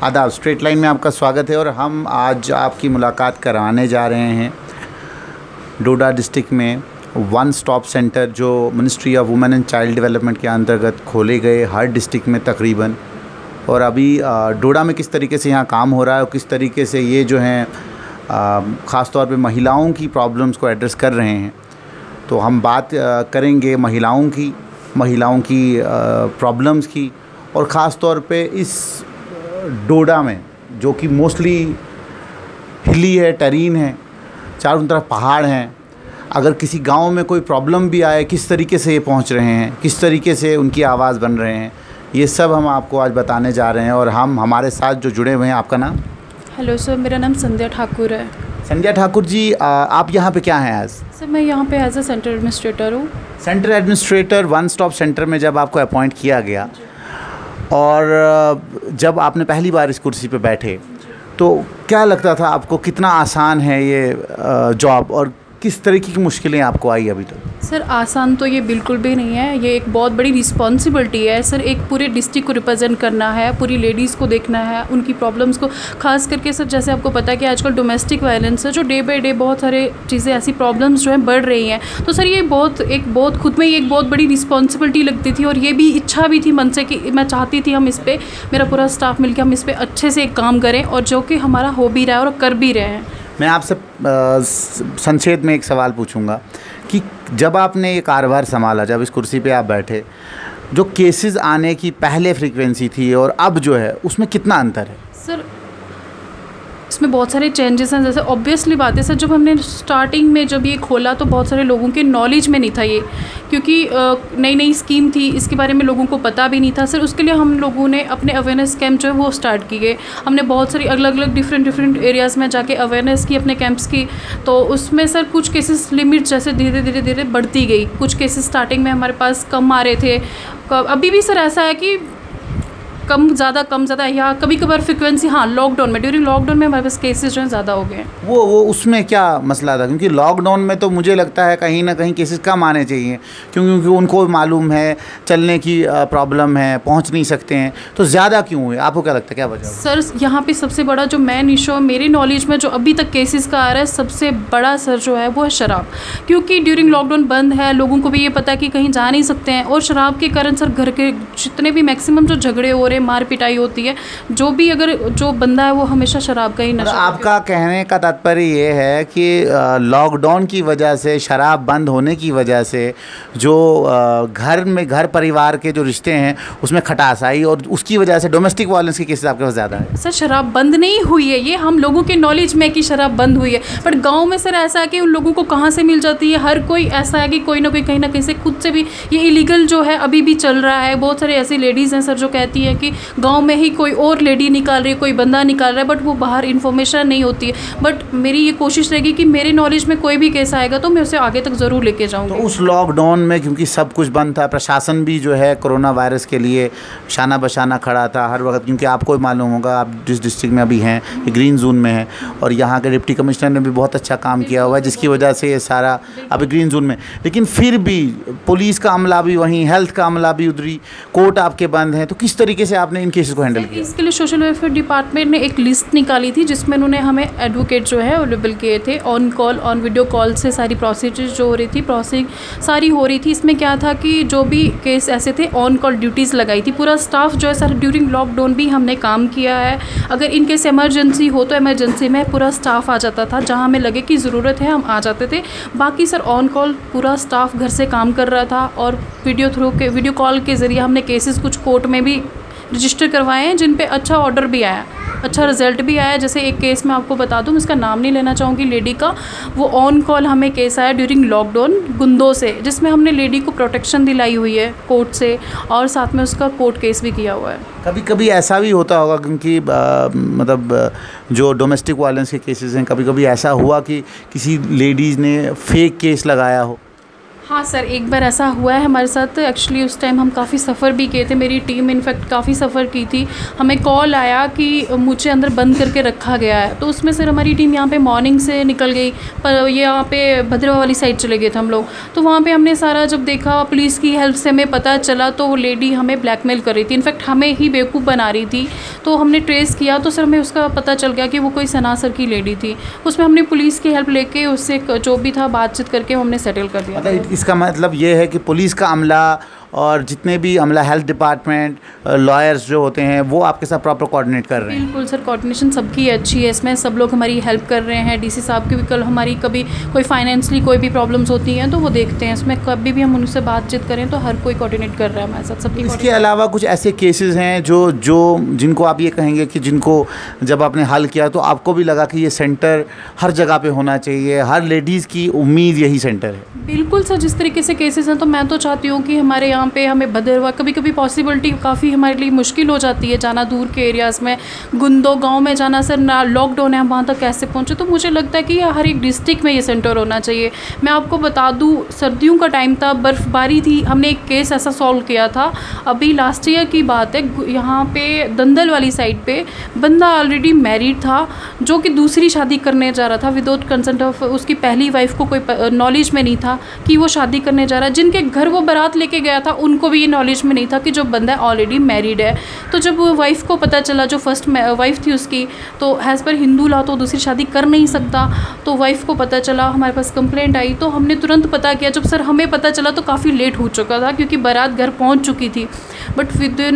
आदाब, straight line में आपका स्वागत है और हम आज आपकी मुलाकात कराने जा रहे हैं डोडा डिस्ट्रिक्ट में वन स्टॉप सेंटर जो ministry of women and child development के अंतर्गत खोले गए हर डिस्ट्रिक्ट में तकरीबन। और अभी डोडा में किस तरीके से यहाँ काम हो रहा है और किस तरीके से ये जो हैं ख़ास तौर पे महिलाओं की प्रॉब्लम्स को एड्रेस कर रहे हैं। तो हम बात करेंगे महिलाओं की प्रॉब्लम्स की और ख़ास तौर पे इस डोडा में जो कि मोस्टली हिली है, टेरीन है, चारों तरफ पहाड़ हैं। अगर किसी गांव में कोई प्रॉब्लम भी आए, किस तरीके से ये पहुंच रहे हैं, किस तरीके से उनकी आवाज़ बन रहे हैं, ये सब हम आपको आज बताने जा रहे हैं। और हमारे साथ जो जुड़े हुए हैं, आपका नाम? हेलो सर, मेरा नाम संध्या ठाकुर है। संध्या ठाकुर जी, आप यहाँ पे क्या हैं आज? सर मैं यहाँ पे एज अ सेंटर एडमिनिस्ट्रेटर हूँ। Centre administrator one stop centre में जब आपको अपॉइंट किया गया और जब आपने पहली बार इस कुर्सी पे बैठे तो क्या लगता था आपको, कितना आसान है ये जॉब और किस तरीके की मुश्किलें आपको आई अभी तक? सर आसान तो ये बिल्कुल भी नहीं है, ये एक बहुत बड़ी रिस्पॉन्सिबिलिटी है सर। एक पूरे डिस्ट्रिक्ट को रिप्रेजेंट करना है, पूरी लेडीज़ को देखना है, उनकी प्रॉब्लम्स को, खास करके सर जैसे आपको पता है कि आजकल डोमेस्टिक वायलेंस है जो डे बाई डे बहुत सारे चीज़ें ऐसी प्रॉब्लम्स जो हैं बढ़ रही हैं। तो सर ये बहुत खुद में ही एक बहुत बड़ी रिस्पॉन्सिबिलिटी लगती थी और ये भी इच्छा भी थी मन से कि मैं चाहती थी हम इस पर, मेरा पूरा स्टाफ मिलकर हम इस पर अच्छे से एक काम करें और जो कि हमारा हो भी रहा है और कर भी रहे हैं। मैं आपसे संक्षेप में एक सवाल पूछूंगा कि जब आपने ये कार्यभार संभाला, जब इस कुर्सी पे आप बैठे, जो केसेस आने की पहले फ्रीक्वेंसी थी और अब जो है उसमें कितना अंतर है? सर इसमें बहुत सारे चेंजेस हैं। जैसे ऑब्वियसली बात है सर, जब हमने स्टार्टिंग में जब ये खोला तो बहुत सारे लोगों के नॉलेज में नहीं था ये, क्योंकि नई नई स्कीम थी, इसके बारे में लोगों को पता भी नहीं था सर। उसके लिए हम लोगों ने अपने अवेयरनेस कैंप जो है वो स्टार्ट किए। हमने बहुत सारी अलग अलग डिफरेंट एरियाज़ में जाके अवेयरनेस की अपने कैंप्स की। तो उसमें सर कुछ केसेस लिमिट जैसे धीरे धीरे बढ़ती गई। कुछ केसेस स्टार्टिंग में हमारे पास कम आ रहे थे, अभी भी सर ऐसा है कि कम ज़्यादा या कभी कभार फ्रिक्वेंसी, हाँ लॉकडाउन में, ड्यूरिंग लॉकडाउन में हमारे पास केसेस जो हैं ज़्यादा हो गए। वो उसमें क्या मसला था? क्योंकि लॉकडाउन में तो मुझे लगता है कहीं ना कहीं केसेस कम आने चाहिए, क्योंकि उनको मालूम है चलने की प्रॉब्लम है, पहुंच नहीं सकते हैं, तो ज़्यादा क्यों हुए? आपको क्या लगता है, क्या वजह? सर यहाँ पे सबसे बड़ा जो मेन इशू मेरी नॉलेज में जो अभी तक केसेस का आ रहा है, सबसे बड़ा सर जो है वो है शराब। क्योंकि ड्यूरिंग लॉकडाउन बंद है, लोगों को भी ये पता है कि कहीं जा नहीं सकते हैं, और शराब के कारण सर घर के जितने भी मैक्सिमम जो झगड़े हो रहे, मार पिटाई होती है, जो बंदा है वो हमेशा शराब का ही नशा। आपका कहने का तात्पर्य ये है कि लॉकडाउन की वजह से, शराब बंद होने की वजह से जो घर परिवार के जो रिश्ते हैं उसमें खटास आई और उसकी वजह से डोमेस्टिक वायलेंस के केसेस आपके पास ज़्यादा है? सर शराब बंद नहीं हुई है, ये हम लोगों के नॉलेज में कि शराब बंद हुई है, बट गाँव में सर ऐसा है कि उन लोगों को कहाँ से मिल जाती है। हर कोई ऐसा है कि कोई ना कोई कहीं ना कहीं से खुद से भी ये इलीगल जो है अभी भी चल रहा है। बहुत सारी ऐसी लेडीज़ हैं सर जो कहती हैं कि गाँव में ही कोई और लेडी निकाल रही है, कोई बंदा निकाल रहा है, बट वो बाहर इन्फॉर्मेशन नहीं होती है। बट मेरी ये कोशिश रहेगी कि मेरे नॉलेज में कोई भी केस आएगा तो मैं उसे आगे तक ज़रूर लेके जाऊँगी। तो उस लॉकडाउन में क्योंकि सब कुछ बंद था, प्रशासन भी जो है कोरोना वायरस के लिए शाना बशाना खड़ा था हर वक्त, क्योंकि आपको मालूम होगा आप जिस डिस्ट्रिक्ट में अभी हैं ये ग्रीन जोन में है और यहाँ के डिप्टी कमिश्नर ने भी बहुत अच्छा काम किया हुआ है, जिसकी वजह से ये सारा अभी ग्रीन जोन में। लेकिन फिर भी पुलिस का अमला भी वहीं, हेल्थ का अमला भी उधरी, कोर्ट आपके बंद हैं, तो किस तरीके से आपने इन केसेस को हैंडल किया? इसके लिए सोशल वेलफेयर डिपार्टमेंट ने एक लिस्ट निकाली थी जिसमें उन्होंने हमें एडवोकेट जो है अवेलेबल किए थे। On call, on video call से सारी प्रोसीजर जो हो रही थी, प्रोसेसिंग सारी हो रही थी। इसमें क्या था कि जो भी केस ऐसे थे ऑन कॉल ड्यूटीज़ लगाई थी। पूरा स्टाफ जो है सर ड्यूरिंग लॉकडाउन भी हमने काम किया है। अगर इन केस इमरजेंसी हो तो इमरजेंसी में पूरा स्टाफ आ जाता था, जहाँ हमें लगे कि ज़रूरत है हम आ जाते थे। बाकी सर ऑन कॉल पूरा स्टाफ घर से काम कर रहा था और वीडियो कॉल के ज़रिए हमने केसेस कुछ कोर्ट में भी रजिस्टर करवाए हैं जिन पे अच्छा ऑर्डर भी आया, अच्छा रिजल्ट भी आया। जैसे एक केस मैं आपको बता दूं, इसका नाम नहीं लेना चाहूँगी, लेडी का, वो ऑन कॉल हमें केस आया ड्यूरिंग लॉकडाउन गुंदो से, जिसमें हमने लेडी को प्रोटेक्शन दिलाई हुई है कोर्ट से और साथ में उसका कोर्ट केस भी किया हुआ है। कभी कभी ऐसा भी होता होगा क्योंकि मतलब जो डोमेस्टिक वायलेंस के केसेस हैं, कभी कभी ऐसा हुआ कि किसी लेडीज़ ने फेक केस लगाया हो? हाँ सर, एक बार ऐसा हुआ है हमारे साथ। एक्चुअली उस टाइम हम काफ़ी सफ़र भी किए थे, मेरी टीम इनफैक्ट काफ़ी सफ़र की थी। हमें कॉल आया कि मुझे अंदर बंद करके रखा गया है, तो उसमें सर हमारी टीम यहाँ पे मॉर्निंग से निकल गई, पर ये यहाँ पे भद्रवा वाली साइड चले गए थे हम लोग। तो वहाँ पे हमने सारा जब देखा, पुलिस की हेल्प से हमें पता चला तो वो लेडी हमें ब्लैकमेल कर रही थी, इनफैक्ट हमें ही बेवकूफ़ बना रही थी। तो हमने ट्रेस किया तो सर हमें उसका पता चल गया कि वो कोई सना सर की लेडी थी। उसमें हमने पुलिस की हेल्प लेके उससे जो भी था बातचीत करके हमने सेटल कर दिया। इसका मतलब ये है कि पुलिस का अमला और जितने भी अमला, हेल्थ डिपार्टमेंट, लॉयर्स जो होते हैं, वो आपके साथ प्रॉपर कोऑर्डिनेट कर रहे हैं? बिल्कुल सर, कोऑर्डिनेशन सबकी अच्छी है इसमें, सब लोग हमारी हेल्प कर रहे हैं। डीसी साहब की भी कल हमारी कभी कोई फाइनेंशियली कोई भी प्रॉब्लम्स होती हैं तो वो देखते हैं, इसमें कभी भी हम उनसे बातचीत करें तो हर कोई कोऑर्डिनेट कर रहा है हमारे साथ, सबकी। इसके अलावा कुछ ऐसे केसेस हैं जो जिनको आप ये कहेंगे कि जिनको जब आपने हल किया तो आपको भी लगा कि ये सेंटर हर जगह पे होना चाहिए, हर लेडीज़ की उम्मीद यही सेंटर है? बिल्कुल सर, जिस तरीके से केसेस हैं तो मैं तो चाहती हूँ कि हमारे यहाँ पे हमें भद्रवा, कभी कभी पॉसिबिलिटी काफ़ी हमारे लिए मुश्किल हो जाती है जाना दूर के एरियाज़ में, गुंदो गांव में जाना सर, ना लॉकडाउन है, हम वहाँ तक कैसे पहुँचे। तो मुझे लगता है कि हर एक डिस्ट्रिक्ट में ये सेंटर होना चाहिए। मैं आपको बता दूँ, सर्दियों का टाइम था, बर्फ़बारी थी, हमने एक केस ऐसा सॉल्व किया था अभी लास्ट ईयर की बात है। यहाँ पे दंदल वाली साइड पे बंदा ऑलरेडी मैरिड था जो कि दूसरी शादी करने जा रहा था विदाउट कंसेंट ऑफ उसकी पहली वाइफ को, कोई नॉलेज में नहीं था कि वो शादी करने जा रहा है। जिनके घर वो बारात लेके गया था उनको भी ये नॉलेज में नहीं था कि जो बंदा ऑलरेडी मैरिड है। तो जब वाइफ को पता चला, जो फर्स्ट वाइफ थी उसकी, तो एज़ पर हिंदू लॉ तो दूसरी शादी कर नहीं सकता, तो वाइफ को पता चला, हमारे पास कंप्लेंट आई तो हमने तुरंत पता किया। जब सर हमें पता चला तो काफ़ी लेट हो चुका था क्योंकि बारात घर पहुंच चुकी थी, बट विद इन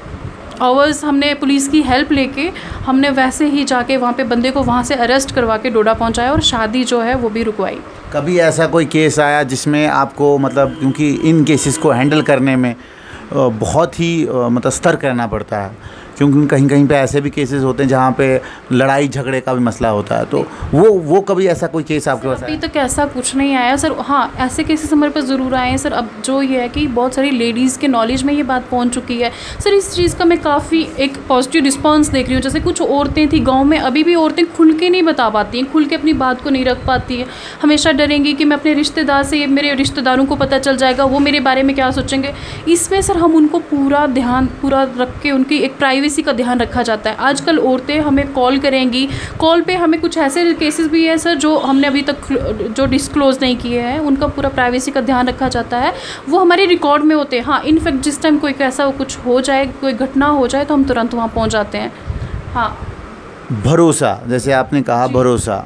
आवर्स हमने पुलिस की हेल्प लेके हमने वैसे ही जाके वहाँ पे बंदे को वहाँ से अरेस्ट करवा के डोडा पहुँचाया और शादी जो है वो भी रुकवाई। कभी ऐसा कोई केस आया जिसमें आपको मतलब, क्योंकि इन केसेस को हैंडल करने में बहुत ही मतलब सतर्क रहना पड़ता है, क्योंकि कहीं कहीं पे ऐसे भी केसेस होते हैं जहाँ पे लड़ाई झगड़े का भी मसला होता है, तो वो कभी ऐसा कोई केस आपके पास आया? अभी तक ऐसा कुछ नहीं आया सर। हाँ, ऐसे केसेस हमारे पास ज़रूर आए हैं सर। अब जो ये है कि बहुत सारी लेडीज़ के नॉलेज में ये बात पहुँच चुकी है सर, इस चीज़ का मैं काफ़ी एक पॉजिटिव रिस्पॉन्स देख रही हूँ। जैसे कुछ औरतें थी गाँव में, अभी भी औरतें खुल के नहीं बता पाती हैं, खुल के अपनी बात को नहीं रख पाती हैं, हमेशा डरेंगी कि मैं अपने रिश्तेदार से, मेरे रिश्तेदारों को पता चल जाएगा, वो मेरे बारे में क्या सोचेंगे। इसमें सर हम उनको पूरा रख के उनकी एक प्राइवेसी का ध्यान रखा जाता है। आजकल औरतें हमें कॉल करेंगी, कॉल पे हमें कुछ ऐसे केसेस भी है सर जो हमने अभी तक जो डिस्क्लोज़ नहीं किए हैं, उनका पूरा प्राइवेसी का ध्यान रखा जाता है, वो हमारे रिकॉर्ड में होते हैं। हाँ, इनफैक्ट जिस टाइम कोई ऐसा कुछ हो जाए, कोई घटना हो जाए तो हम तुरंत वहाँ पहुँच जाते हैं। हाँ, भरोसा, जैसे आपने कहा भरोसा,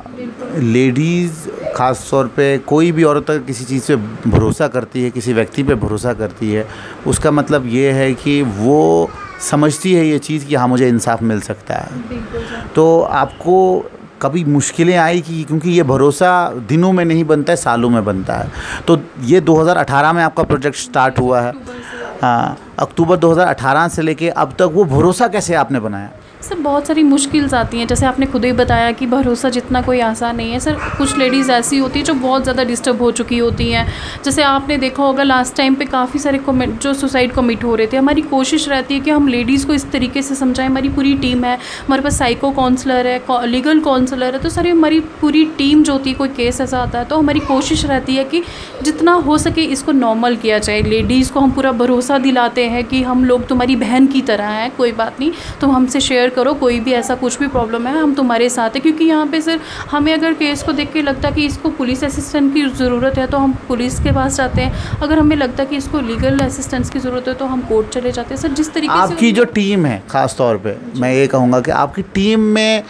लेडीज़ ख़ास तौर पे कोई भी औरत अगर किसी चीज़ पे भरोसा करती है, किसी व्यक्ति पे भरोसा करती है, उसका मतलब ये है कि वो समझती है ये चीज़ कि हाँ मुझे इंसाफ मिल सकता है। तो आपको कभी मुश्किलें आई कि, क्योंकि ये भरोसा दिनों में नहीं बनता है, सालों में बनता है, तो ये 2018 में आपका प्रोजेक्ट स्टार्ट हुआ है, हाँ, अक्टूबर 2018 से लेके अब तक वो भरोसा कैसे आपने बनाया? सर बहुत सारी मुश्किल्स आती हैं, जैसे आपने खुद ही बताया कि भरोसा जितना कोई आसान नहीं है सर। कुछ लेडीज़ ऐसी होती हैं जो बहुत ज़्यादा डिस्टर्ब हो चुकी होती हैं, जैसे आपने देखा होगा लास्ट टाइम पे काफ़ी सारे जो सुसाइड कमिट हो रहे थे। हमारी कोशिश रहती है कि हम लेडीज़ को इस तरीके से समझाएं, हमारी पूरी टीम है, हमारे पास साइको काउंसलर है, लीगल काउंसलर है, तो सारी हमारी पूरी टीम जो होती है, कोई केस ऐसा आता है तो हमारी कोशिश रहती है कि जितना हो सके इसको नॉर्मल किया जाए। लेडीज़ को हम पूरा भरोसा दिलाते हैं कि हम लोग तुम्हारी बहन की तरह हैं, कोई बात नहीं, तुम हमसे शेयर करो, कोई भी ऐसा कुछ भी प्रॉब्लम है हम तुम्हारे साथ है। क्योंकि यहाँ पे सर हमें अगर केस को देख के लगता है कि इसको पुलिस असिस्टेंट की ज़रूरत है तो हम पुलिस के पास जाते हैं, अगर हमें लगता है कि इसको लीगल असिस्टेंस की ज़रूरत है तो हम कोर्ट चले जाते हैं। सर जिस तरीके से आपकी जो टीम है, ख़ास तौर पे मैं ये कहूँगा कि आपकी टीम में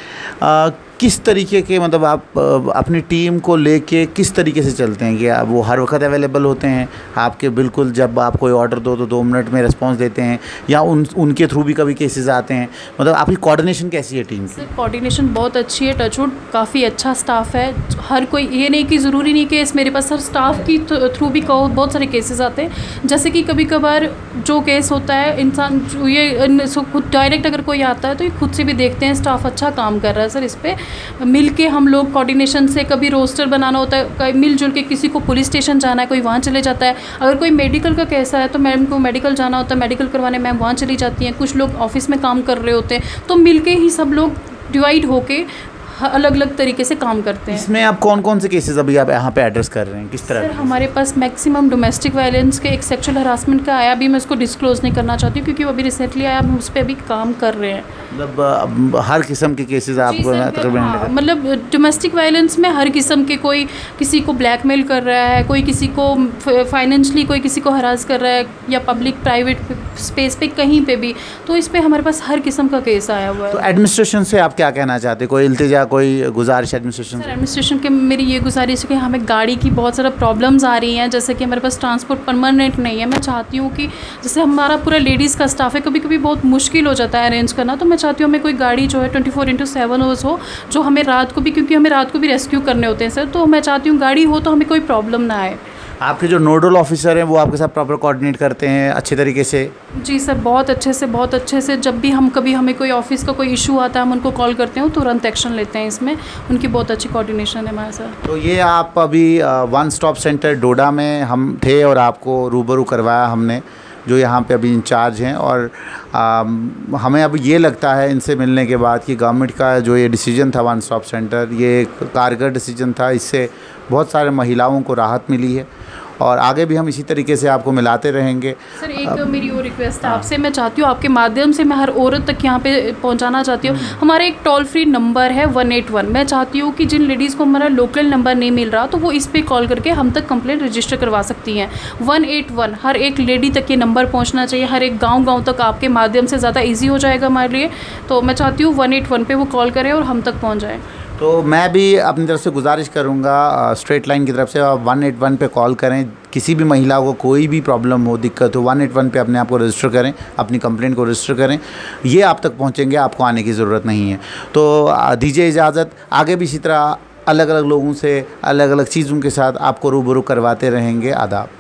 किस तरीके के, मतलब आप अपनी टीम को लेके किस तरीके से चलते हैं कि वो हर वक्त अवेलेबल होते हैं आपके, बिल्कुल जब आप कोई ऑर्डर दो तो 2 मिनट में रिस्पांस देते हैं, या उनके थ्रू भी कभी केसेस आते हैं, मतलब आपकी कोऑर्डिनेशन कैसी है टीम की? सर कोऑर्डिनेशन बहुत अच्छी है, टचवुड काफ़ी अच्छा स्टाफ है। हर कोई, ये नहीं कि ज़रूरी नहीं कि मेरे पास सर स्टाफ की थ्रू भी बहुत सारे केसेस आते हैं। जैसे कि कभी कभार जो केस होता है इंसान ये खुद डायरेक्ट अगर कोई आता है तो ये खुद से भी देखते हैं स्टाफ अच्छा काम कर रहा है सर। इस पर मिल के हम लोग कोऑर्डिनेशन से, कभी रोस्टर बनाना होता है, मिलजुल के, किसी को पुलिस स्टेशन जाना है कोई वहाँ चले जाता है, अगर कोई मेडिकल का केस है तो मैम को मेडिकल जाना होता है, मेडिकल करवाने मैम वहाँ चली जाती हैं, कुछ लोग ऑफिस में काम कर रहे होते हैं, तो मिल के ही सब लोग डिवाइड होके अलग अलग तरीके से काम करते हैं। इसमें आप कौन कौन से केसेस अभी आप यहाँ पे एड्रेस कर रहे हैं, किस तरह? सर हमारे पास मैक्सिमम डोमेस्टिक वायलेंस के, एक सेक्सुअल हरासमेंट का आया, अभी मैं उसको डिस्क्लोज नहीं करना चाहती हूँ क्योंकि वो अभी रिसेंटली आया, हम उस पर अभी काम कर रहे हैं। मतलब हर किस्म के केसेस आप तकरीबन? हाँ, मतलब डोमेस्टिक वायलेंस में हर किस्म के, कोई किसी को ब्लैकमेल कर रहा है, कोई किसी को फाइनेंशियली कोई किसी को हरास कर रहा है, या पब्लिक प्राइवेट स्पेस पे कहीं पे भी, तो इस पे हमारे पास हर किस्म का केस आया हुआ है। तो एडमिनिस्ट्रेशन से आप क्या कहना चाहते हैं? कोई इल्तिजा, कोई गुजारिश एडमिनिस्ट्रेशन से? एडमिनिस्ट्रेशन के मेरी ये गुजारिश है कि हमें गाड़ी की बहुत सारा प्रॉब्लम्स आ रही हैं, जैसे कि हमारे पास ट्रांसपोर्ट परमानेंट नहीं है। मैं चाहती हूँ कि जैसे हमारा पूरा लेडीज़ का स्टाफ है, कभी कभी बहुत मुश्किल हो जाता है अरेंज करना, तो मैं चाहती हूँ हमें कोई गाड़ी जो है 24/7 आवर्स हो, जो हमें रात को भी, क्योंकि हमें रात को भी रेस्क्यू करने होते हैं सर, तो मैं चाहती हूँ गाड़ी हो तो हमें कोई प्रॉब्लम ना आए। आपके जो नोडल ऑफिसर हैं वो आपके साथ प्रॉपर कोऑर्डिनेट करते हैं अच्छे तरीके से? जी सर, बहुत अच्छे से जब भी हमें कोई ऑफिस का कोई इशू आता है, हम उनको कॉल करते हैं, तुरंत एक्शन लेते हैं इसमें, उनकी बहुत अच्छी कोऑर्डिनेशन है हमारे साथ। तो ये आप अभी वन स्टॉप सेंटर डोडा में हम थे और आपको रूबरू करवाया हमने, जो यहाँ पे अभी इंचार्ज हैं, और हमें अब ये लगता है इनसे मिलने के बाद कि गवर्नमेंट का जो ये डिसीजन था वन स्टॉप सेंटर, ये एक कारगर डिसीजन था। इससे बहुत सारे महिलाओं को राहत मिली है और आगे भी हम इसी तरीके से आपको मिलाते रहेंगे। सर एक मेरी और रिक्वेस्ट है आपसे, मैं चाहती हूँ आपके माध्यम से मैं हर औरत तक यहाँ पे पहुँचाना चाहती हूँ, हमारा एक टोल फ्री नंबर है 181। मैं चाहती हूँ कि जिन लेडीज़ को हमारा लोकल नंबर नहीं मिल रहा तो वो इस पे कॉल करके हम तक कंप्लेंट रजिस्टर करवा सकती हैं। 181 हर एक लेडी तक ये नंबर पहुँचना चाहिए, हर एक गाँव तक आपके माध्यम से ज़्यादा ईजी हो जाएगा हमारे लिए। तो मैं चाहती हूँ 181 पे वो कॉल करें और हम तक पहुँच जाए। तो मैं भी अपनी तरफ से गुजारिश करूंगा स्ट्रेट लाइन की तरफ से, आप 181 पे कॉल करें। किसी भी महिला को कोई भी प्रॉब्लम हो, दिक्कत हो, 181 पे अपने आप को रजिस्टर करें, अपनी कंप्लेंट को रजिस्टर करें, ये आप तक पहुंचेंगे, आपको आने की ज़रूरत नहीं है। तो दीजिए इजाज़त, आगे भी इसी तरह अलग अलग लोगों से अलग अलग चीज़ों के साथ आपको रूबरू करवाते रहेंगे। आदाब।